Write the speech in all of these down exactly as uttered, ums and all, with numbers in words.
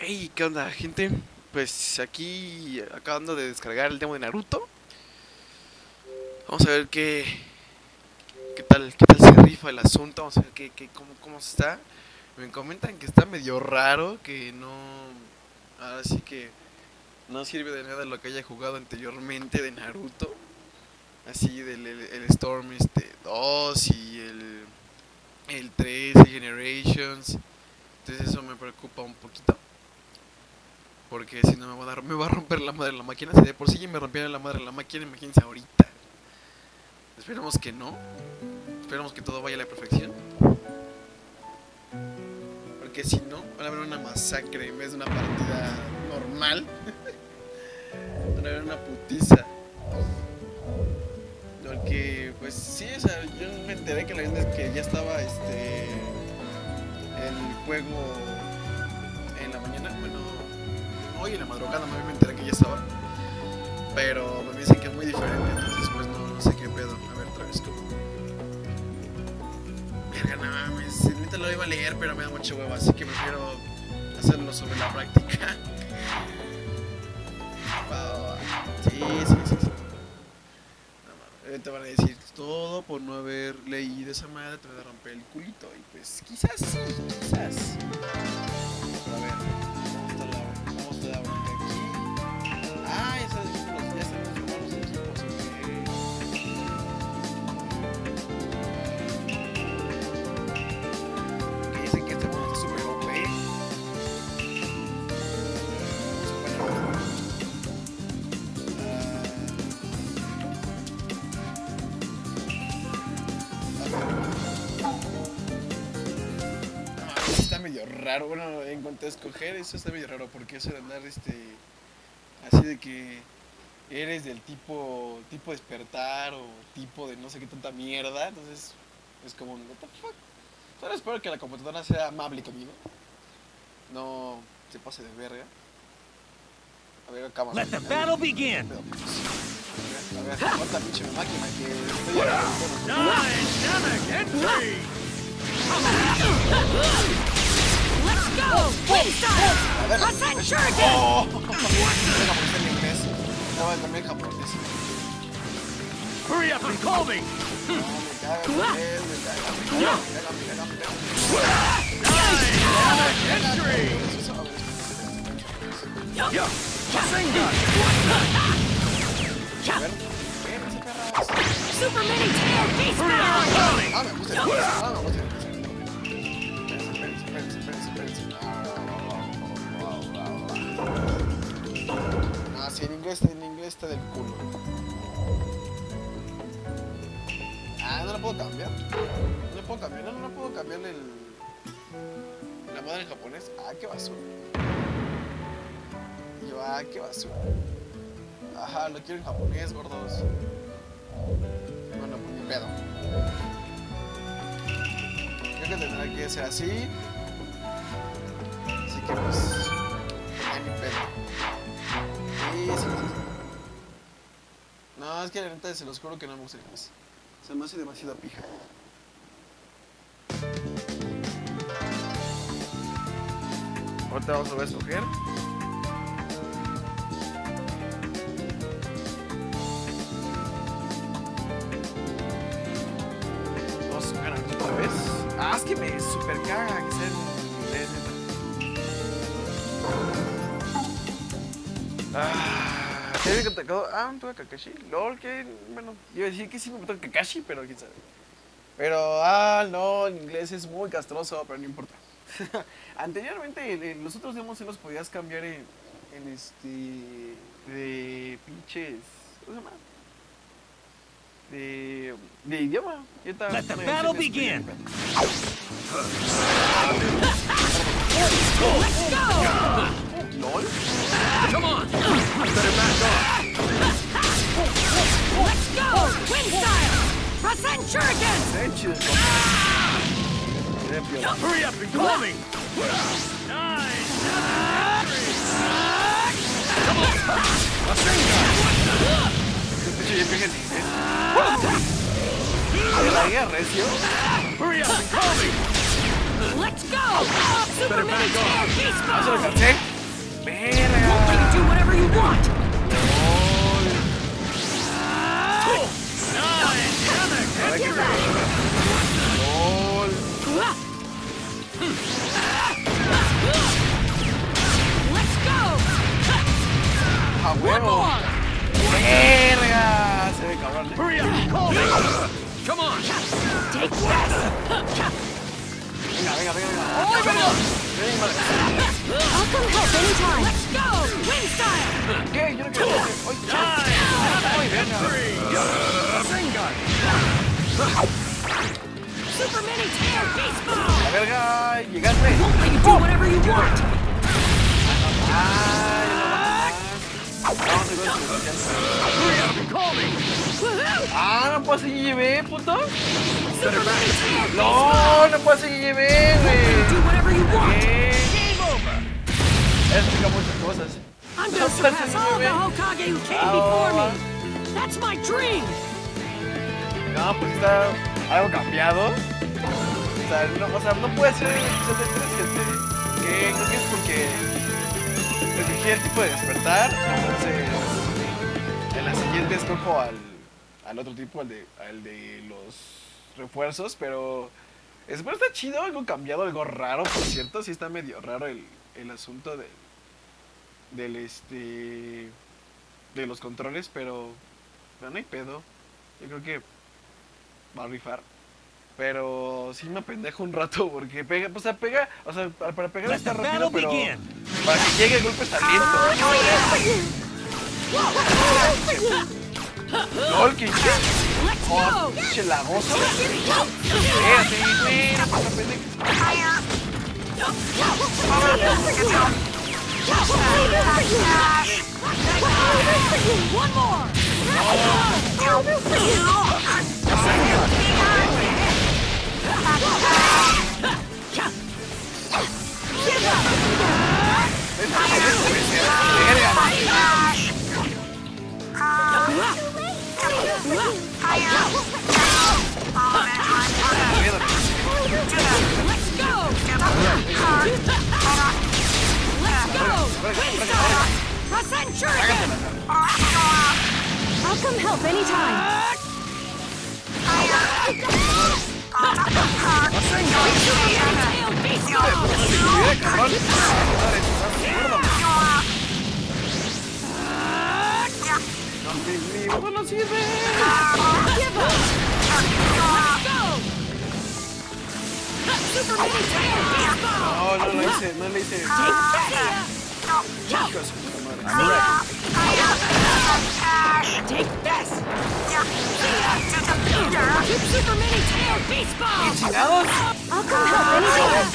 Hey, ¿qué onda, gente? Pues aquí acabando de descargar el demo de Naruto. Vamos a ver qué, qué tal, qué tal se rifa el asunto. Vamos a ver qué, qué, cómo, cómo está. Me comentan que está medio raro, que no, ahora sí que no sirve de nada lo que haya jugado anteriormente de Naruto. Así del el, el Storm este dos y el, el tres, el Generations. Entonces eso me preocupa un poquito. Porque si no me va a dar, me va a romper la madre la máquina. Si de por sí ya me rompieron la madre la máquina, imagínense ahorita. Esperemos que no. Esperemos que todo vaya a la perfección. Porque si no, van a haber una masacre en vez de una partida normal. Van a haber una putiza. Porque, pues sí, o sea, yo me enteré que la verdad es que ya estaba este el juego en la mañana. Bueno, hoy en la madrugada me enteré que ya estaba. Pero me dicen que es muy diferente, entonces pues no, no sé qué pedo. A ver, otra vez como... Verga, no mames, neta lo iba a leer, pero me da mucha hueva, así que prefiero hacerlo sobre la práctica. Wow. Sí, sí, sí, sí. No mames, te van a decir todo por no haber leído esa madre, te van a romper el culito. Y pues quizás sí, quizás. Pero a ver, ¿cómo está la, cómo está la bronca aquí? Ah, ya sabes, ya estamos jugando los equipos, ok. Que dicen que este juego está super O P. Está medio raro, bueno, en cuanto a escoger, eso está medio raro, porque eso de andar este así de que eres del tipo tipo despertar o tipo de no sé qué tanta mierda, entonces es como, what the fuck. Solo espero que la computadora sea amable conmigo, no se pase de verga. A ver, acá vamos. Let the battle begin. A ver, a ver, otra pinche máquina que estoy Dynamic entry. Let's go! Wingstyle! Rasen Shuriken! ¡Oh! Deja poner en inglés. Estaba también japonés. Hurry up and call me. No, me caga en inglés, me caga, me caga, me caga, me caga, me caga. Dynamic entry. Yo, Rasengan. A ver, espérense, perras. Super Mini Tail Beast Hurry up and Power! call me. Ah, me gusta el inglés. Ah, me gusta el inglés. Espérense, espérense, espérense, espérense. Ah, sí, en inglés, en inglés está del culo. Ah, no la puedo cambiar. No la puedo cambiar, no, no puedo cambiarle el... la madre en japonés. Ah, qué basura. Y yo, ah, qué basura. Ajá, lo quiero en japonés, gordos. Bueno, pues ni pedo. Creo que tendrá que ser así. Así que pues... ay, ni pedo. Sí, sí, sí, sí. No, es que la neta se los juro que no me gusta el inglés. Se me hace demasiado pija. Ahorita vamos a ver a escoger. Vamos a escoger otra vez. Ah, es que me super caga que sea en inglés. Ah, ¿qué que te tocó? Ah, me toca Kakashi. LOL, que bueno, iba a decir que sí me toca Kakashi, pero quién sabe. Pero, ah, no, el inglés es muy castroso, pero no importa. Anteriormente, en los otros demos sí los podías cambiar en, en este, de pinches, ¿cómo se llama? De, de idioma. Let the battle begin. Let's go! LOL. Come on. Better back off. Let's go! Wingstyle! Rasen Shuriken! Está chido. Hurry up and call me. Nice. Come on. Rasengan. Escucho, ya pega en inglés. ¿Se la guía recio? Hurry up and call me. Let's go! Super Better Mini back Tail off. Beast ¿No se lo Power! alcancé? Won't let you do whatever you want. Let's go. ¡A One huevo! more. ¡Verga! Se ve cabrón. ¿eh? Hurry up! Call me! Come on! Take this. Venga, venga, venga, venga. ¡Ay, venga! Venga, I'll come help anytime. Let's go. Wind style. ¿qué? Yo no quiero hacer. ¡Ay, Nine! ay, venga! Rasengan! Super mini tail beast ¡La ball. verga! ¡Llegaste! Won't let you do whatever you want. ¡Ay, no más! Vamos a ver si lo Hurry up! Call me! Woohoo. ¡Ah, no puedo seguir llevé, puto! Super mini tail beast ¡No, ball. no puedo seguir llevé, güey! Do whatever you want. ¿Qué? Game over! Eso explica muchas cosas. I'm gonna surpass all the Hokage who came before me. That's my dream. No, pues está algo cambiado. O sea, no, o sea, no puede ser setenta y tres gente. Que creo que es porque elegí el tipo de despertar. Entonces, en la siguiente escojo al, al otro tipo, al de, al de los refuerzos. Pero espero está chido, algo cambiado, algo raro, por cierto. Sí está medio raro el, el asunto de, del este de los controles, pero, pero no hay pedo. Yo creo que va a rifar. Pero sí me apendejo un rato porque pega, o sea, pega, o sea, para para pegar Let está the rápido, battle pero begin. para que llegue el golpe está lento. LOL, que Let's oh, go. pinche lagoso. Espérate, güey, no pasa pendejo. One more. Let's go. Let's go. Rasen Shuriken. I'll come help anytime. Tail beast ball. No no sirve. Give up. Let's go. Super mini tail beast ball. No, no lo hice, no lo hice. Take that. Hijo de su puta madre. Take this. Super mini tail beast ball. ¡Chingados! I'll come help anytime.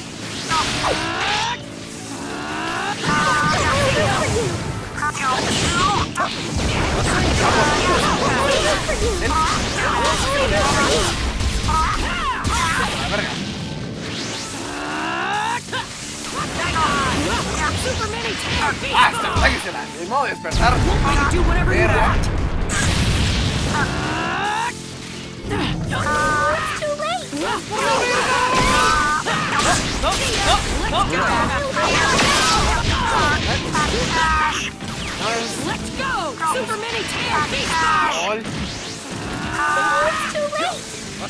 Super mini tail beast ¡Hasta! ball. ¡Sáquesela! ¡De modo despertar! You do whatever you Verga. want. It's too late. Let's go. Let's go. Super mini tail beast ball. ¡Gol! It's too late.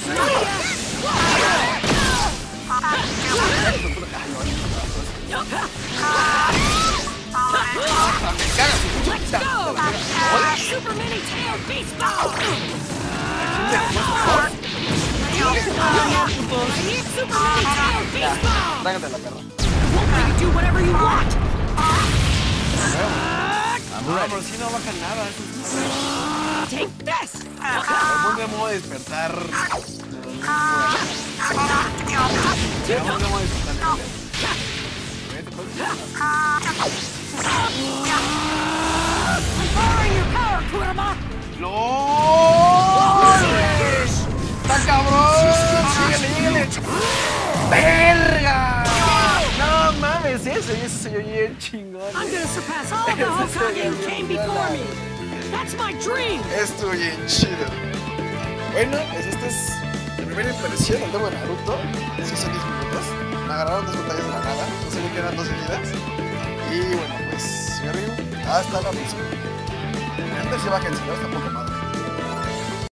Let's go. Super mini tail beast ball. Super mini tail beast ball. Trágate la perra. Won't let you do whatever you want. No, pero sí no baja nada. Take this. Me puse en modo despertar. Me puse en modo despertar. I'm borrowing your power, Kurama. ¡No! ¡Está cabrón! ¡Síguele, síguele! ¡Verga! No mames, ese, ese se oyó bien chingón. I'm gonna surpass all the Hokage who came before me. That's my dream. Estuvo bien chido. Bueno, pues esta es la primera impresión del demo de Naruto. Es que son diez minutos. Me agarraron dos batallas de la nada. No sabía que eran dos seguidas. Y Y bueno, pues, soy Ryu. Hasta la próxima. Antes se bajen, si no, está poco madre.